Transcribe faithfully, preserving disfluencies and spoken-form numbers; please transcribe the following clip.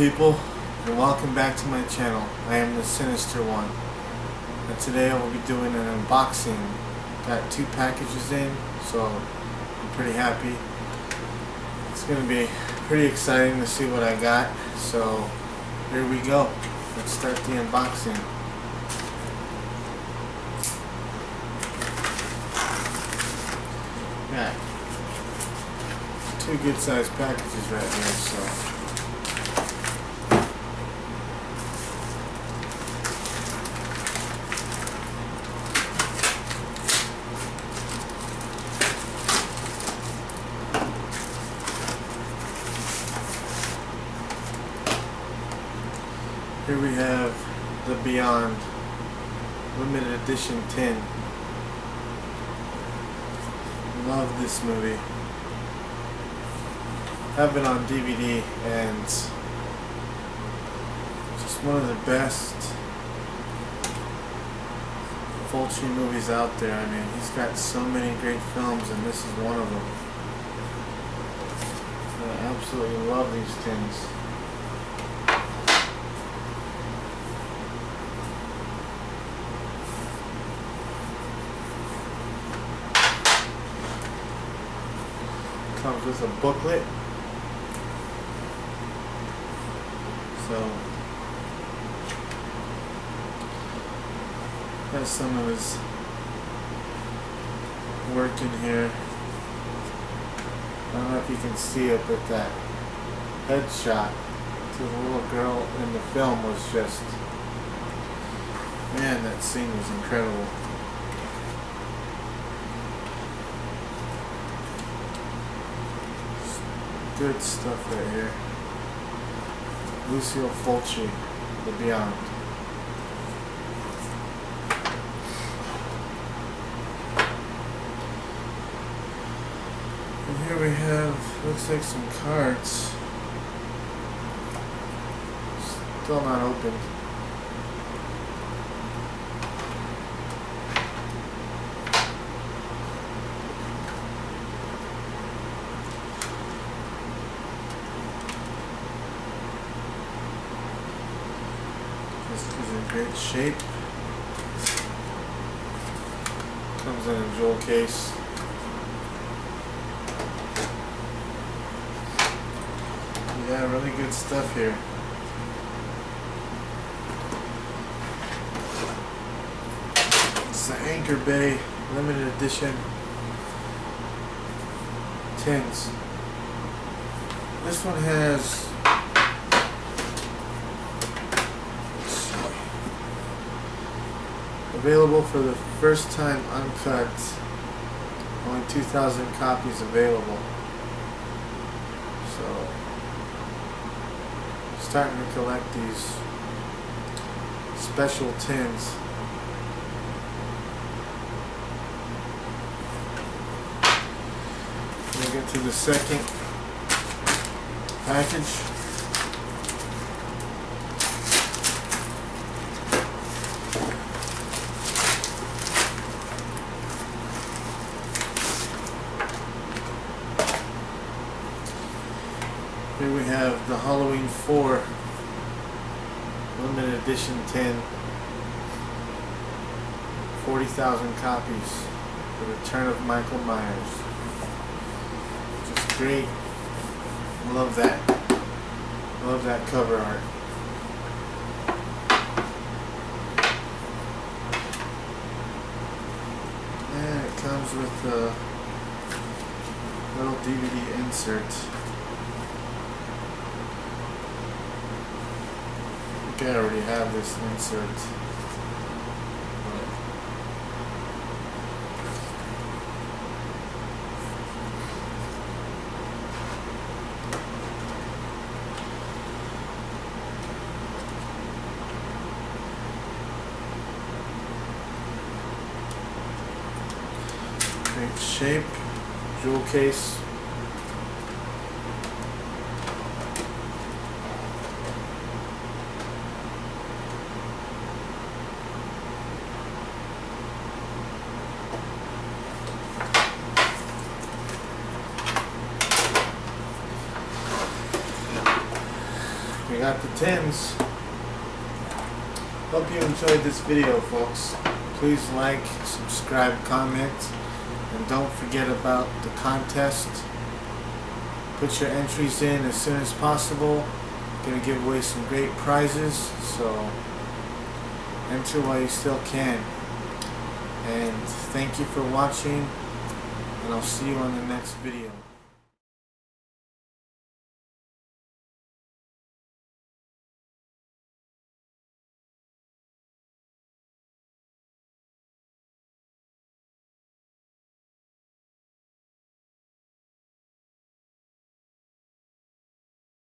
people, and welcome back to my channel. I am the Sinister One, and today I will be doing an unboxing. Got two packages in, so I'm pretty happy. It's going to be pretty exciting to see what I got, so here we go. Let's start the unboxing. Got two good sized packages right here, so here we have the Beyond limited edition tin. Love this movie. Have it on D V D, and just one of the best Fulci movies out there. I mean, he's got so many great films, and this is one of them. I absolutely love these tins. Comes with a booklet, so has some of his work in here. I don't know if you can see it, but that headshot to the little girl in the film was just, man, that scene was incredible. Good stuff right here. Lucio Fulci, The Beyond. And here we have, looks like some cards. Still not opened. This is in great shape. Comes in a jewel case. Yeah, really good stuff here. It's the Anchor Bay limited edition tins. This one has available for the first time uncut. Only two thousand copies available. So, starting to collect these special tins. We'll get to the second package. Here we have the Halloween four limited edition tin, forty thousand copies, The Return of Michael Myers. Just great. Love that. Love that cover art. And it comes with a little D V D insert. I think I already have this insert. Great shape, jewel case. We got the tins. Hope you enjoyed this video, folks. Please like, subscribe, comment, and don't forget about the contest. Put your entries in as soon as possible. Gonna give away some great prizes, so enter while you still can. And thank you for watching, and I'll see you on the next video.